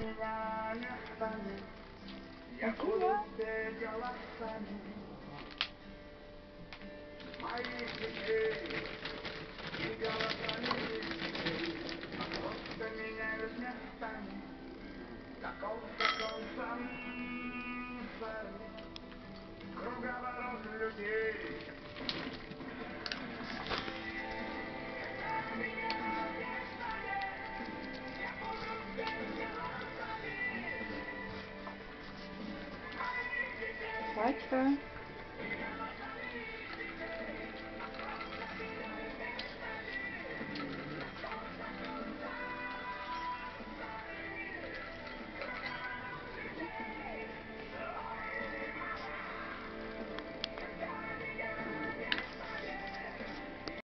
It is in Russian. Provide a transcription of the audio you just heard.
меня не станет. Я Это буду я. петь голосами моих детей и голосами их детей. А просто меняюсь местами. Таков закон сансары, круговорот людей. Батька.